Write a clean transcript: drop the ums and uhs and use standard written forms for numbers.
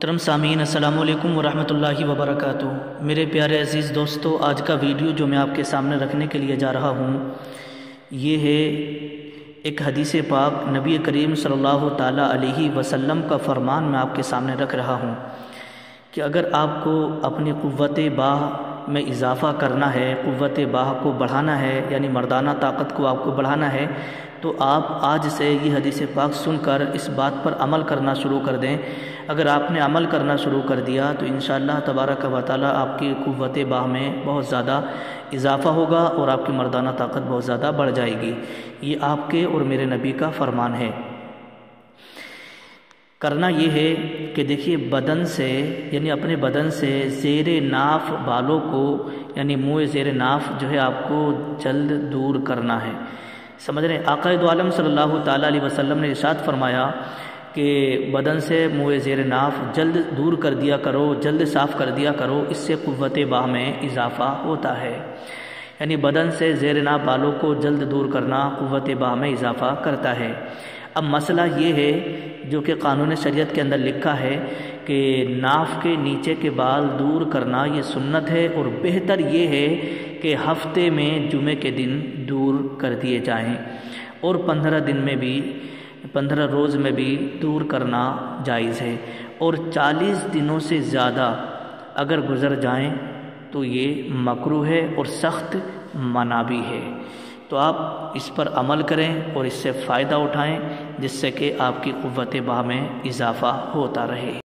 محترم سامعین، السلام علیکم ورحمۃ اللہ وبرکاتہ۔ میرے پیارے عزیز دوستو، آج کا ویڈیو جو میں آپ کے سامنے رکھنے کے لیے جا رہا ہوں، یہ ہے ایک حدیث پاک نبی کریم صلی اللہ تعالیٰ علیہ وسلم کا فرمان میں آپ کے سامنے رکھ رہا ہوں کہ اگر آپ کو اپنی قوت باہ میں اضافہ کرنا ہے، قوت باہ کو بڑھانا ہے، یعنی مردانہ طاقت کو آپ کو بڑھانا ہے، تو آپ آج سے یہ حدیث پاک سن کر اس بات پر عمل کرنا شروع کر دیں۔ اگر آپ نے عمل کرنا شروع کر دیا تو انشاءاللہ تبارک و تعالیٰ آپ کی قوت باہ میں بہت زیادہ اضافہ ہوگا اور آپ کی مردانہ طاقت بہت زیادہ بڑھ جائے گی۔ یہ آپ کے اور میرے نبی کا فرمان ہے۔ کرنا یہ ہے کہ دیکھیے، بدن سے یعنی اپنے بدن سے زیر ناف بالوں کو، یعنی منہ زیر ناف جو ہے آپ کو جلد دور کرنا ہے۔ سمجھ رہے ہیں؟ آقا دو عالم صلی اللہ تعالیٰ علیہ وسلم نے ارشاد فرمایا کہ بدن سے منہ زیر ناف جلد دور کر دیا کرو، جلد صاف کر دیا کرو، اس سے قوت باہ میں اضافہ ہوتا ہے۔ یعنی بدن سے زیر ناف بالوں کو جلد دور کرنا قوت باہ میں اضافہ کرتا ہے۔ اب مسئلہ یہ ہے جو کہ قانون شریعت کے اندر لکھا ہے کہ ناف کے نیچے کے بال دور کرنا یہ سنت ہے، اور بہتر یہ ہے کہ ہفتے میں جمعے کے دن دور کر دیے جائیں، اور 15 روز میں بھی دور کرنا جائز ہے، اور 40 دنوں سے زیادہ اگر گزر جائیں تو یہ مکروہ ہے اور سخت منع بھی ہے۔ تو آپ اس پر عمل کریں اور اس سے فائدہ اٹھائیں، جس سے کہ آپ کی قوت باہ میں اضافہ ہوتا رہے۔